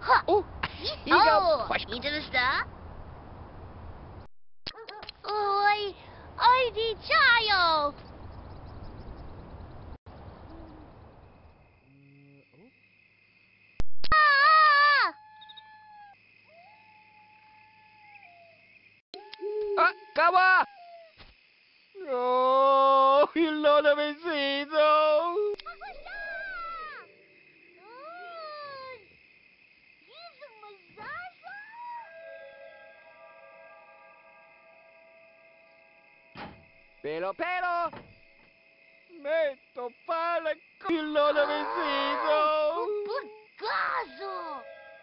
Oh, Oh, interested? Oi, oi di tayo. Ah! ah, ¡Cava! ¡No! ¡El Lola vencido! Pero, me topa la el Lola vencido. Bagazo!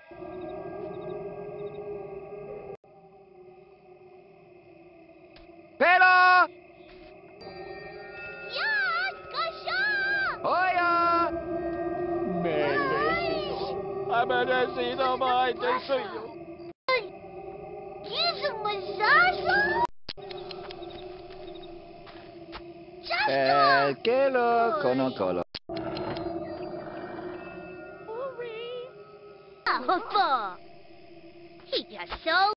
Pero, Yan! Kasha! oiga, merecido, ha merecido más del suyo. Yusuf Mazaza? Que lo conozco. He got so